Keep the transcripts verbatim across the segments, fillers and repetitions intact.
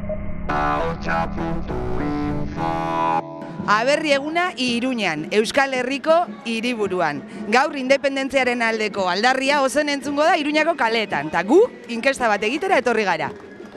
Aberri eguna Iruñan, Euskal Herriko hiriburuan. Gaur independentziaren aldeko aldarria ozen entzungo da Iruñako kaleetan, eta gu inkesta bat egitera etorri gara.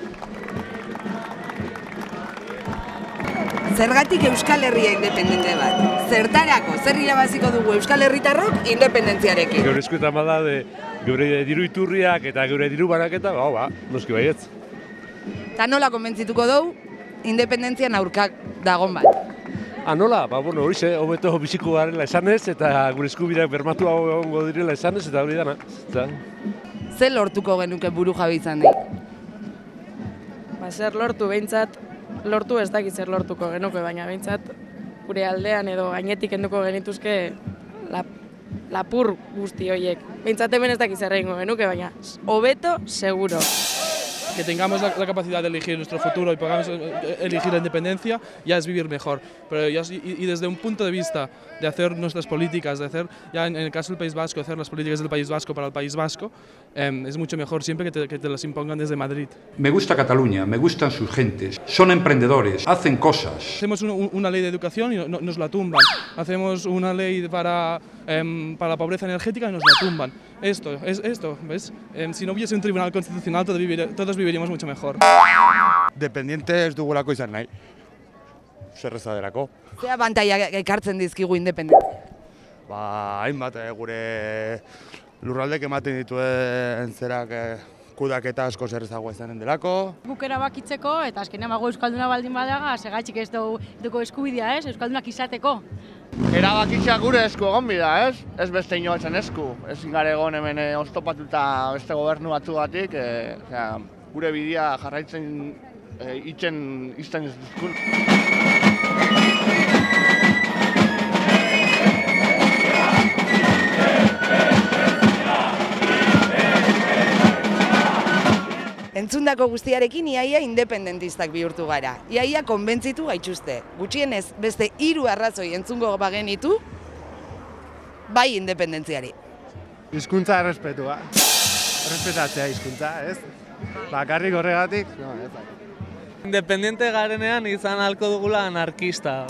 Zergatik Euskal Herria independente bat? Zertarako, zer irabaziko dugu Euskal Herritarrok independentziarekin? Gure eskuetan bada de gure diru iturriak eta gure diru banaketa, ba, ba, noski baietz. Eta nola konbentzituko dugu independentzian aurkak dagon bat? Ah, nola? Ba, bueno, horixe, hobeto biziko garela esanez, eta gure eskubideak bermatu egongo direla esanez, eta hori dana. Zer lortuko genuke buru jabe izan di? Ba, zer lortu behintzat, lortu ez dakit zer lortuko genuke, baina behintzat gure aldean edo gainetik enduko genituzke lap, lapur guzti horiek. Behintzat hemen ez dakit zer egingo genuke, baina hobeto seguro. Que tengamos la, la capacidad de elegir nuestro futuro y podamos elegir la independencia, ya es vivir mejor. Pero ya, y, y desde un punto de vista de hacer nuestras políticas, de hacer, ya en, en el caso del País Vasco, hacer las políticas del País Vasco para el País Vasco, eh, es mucho mejor siempre que te, que te las impongan desde Madrid. Me gusta Cataluña, me gustan sus gentes, son emprendedores, hacen cosas. Hacemos un, una ley de educación y no, nos la tumban. Hacemos una ley para, eh, para la pobreza energética y nos la tumban. Esto, es esto, ¿ves? Eh, si no hubiese un tribunal constitucional, todos, vivir, todos viviríamos mucho mejor. Dependiente ez dugulako izan nahi. Zerreza derako. Zea abantaila ekartzen dizkigu independentzia? Ba, hainbat gure lurraldek ematen dituen zerak kudaketa asko zerrezagoa izanen delako. Guk erabakitzeko eta azkenean bago euskalduna baldin badaga, segaitxik ez dugu eskubidea, ez? Euskaldunak izateko. Erabakitzea gure esku egon bida, ez? Ez beste inoatzen esku. Ezin gara egon hemen oztopatuta beste gobernu batzugatik, e, gure bidea jarraitzen e, itzen izten ez duzkun. Entzundako guztiarekin iaia independentistak bihurtu gara. Iaia konbentzitu gaituzte. Gutxienez beste hiru arrazoi entzungo bagenitu, bai independentziari. Hizkuntza errespetua. Errespetatzea hizkuntza, ez? Bakarrik horregatik, no, ez da. Independiente garenean izan ahalko dugula anarkista.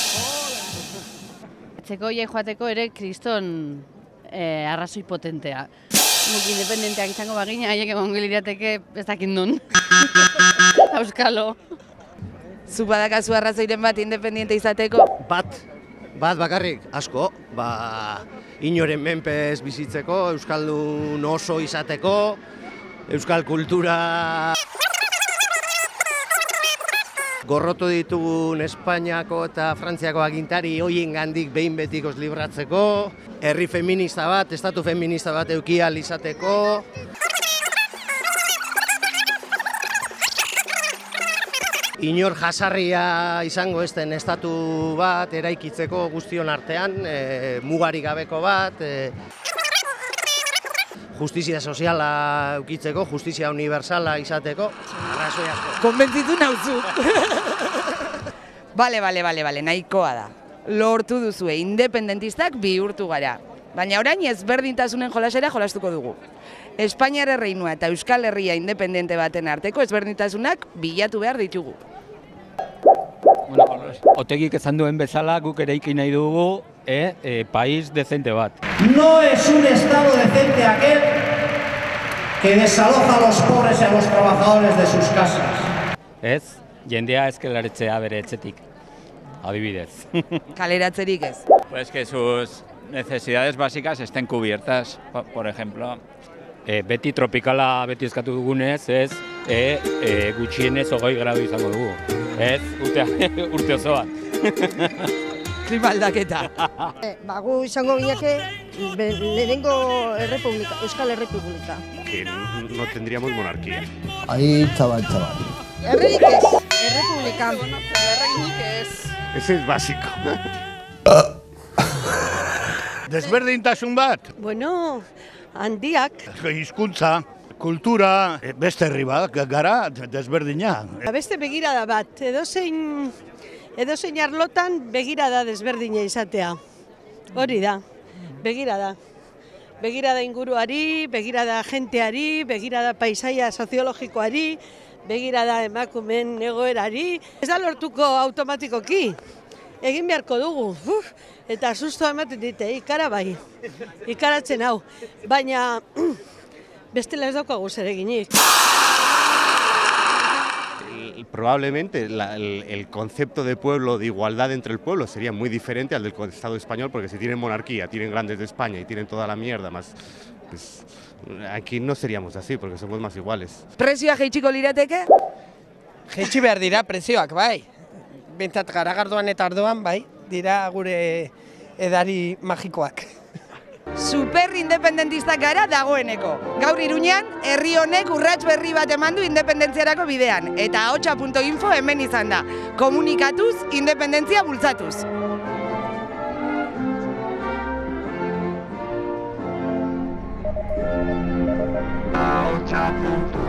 Etzeko hiek joateko ere kriston eh, arrazoi potentea. Guk independenteak izango bagina, haiek egongo lirateke ez dakit nun. Euskalo. Zuk badakazu arrazoiren bat independiente izateko? Bat, bat bakarrik, asko. Ba, inoren menpez bizitzeko, euskaldun oso izateko, euskal kultura gorrotu ditugun Espainiako eta Frantziako agintari hoien gandik behin betikoz libratzeko, herri feminista bat, estatu feminista bat eduki ahal izateko. Inor jasarria izango ez den estatu bat eraikitzeko guztion artean, e, mugarik gabeko bat, e, justizia soziala eukitzeko, justizia universala izateko, arrazoi asko. Konbentzitu nauzu. Bale, bale, bale, bale, nahikoa da. Lortu duzue, independentistak bihurtu gara. Baina orain ezberdintasunen jolasera jolastuko dugu. Espainiar erreinua eta Euskal Herria independente baten arteko ezberdintasunak bilatu behar ditugu. Bueno, Otegik esan duen bezala guk eraiki nahi dugu eh, eh, país decente bat. No es un estado decente aquel que desaloja a los pobres y a los trabajadores de sus casas. Ez, jendea eskelaretzea bere etxetik, adibidez. Kaleratzerik ez. Pues que sus necesidades básicas estén cubiertas, por ejemplo. E, beti tropikala beti eskatu dugunez, ez, e, e, gutxienez hogei gradu izango dugu. Ez, urte, urte osoan. Klima aldaketa. Ba, gu izango gineke lehenengo errepublika, Euskal Errepublika. Que no tendríamos monarquía. Ahí, chaval, chaval. Erredik ez, errepublika. Erreinik ez. Ese es básico. Desberdintasun bat? Bueno, handiak. Hizkuntza, kultura, beste herri bat, gara desberdina. Beste begirada bat, edozein, edozein arlotan begirada desberdina izatea. Hori da, begirada. Begirada inguruari, begirada jenteari, begirada paisaia soziologikoari, begirada emakumeen egoerari. Ez da lortuko automatikoki, egin beharko dugu, uf, eta susto ematen dite, ikara bai, ikaratzen hau, baina bestela ez daukagu zer eginik. Probablemente la, el, el concepto de pueblo, de igualdad entre el pueblo, sería muy diferente al del Estado español, porque si tienen monarquía, tienen grandes de España y tienen toda la mierda, más, pues, aquí no seríamos así, porque somos más iguales. Prezioa jaitsiko lirateke? Jaitsi behar dira prezioak, bai. Bentsat garagardoan eta ardoan, bai, dira gure edari magikoak. Super independentistak gara dagoeneko. Gaur Iruñan, herri honek urrats berri bat eman du independentziarako bidean. Eta ahotsa punto info hemen izan da. Komunikatuz, independentzia bultzatuz. ahotsa punto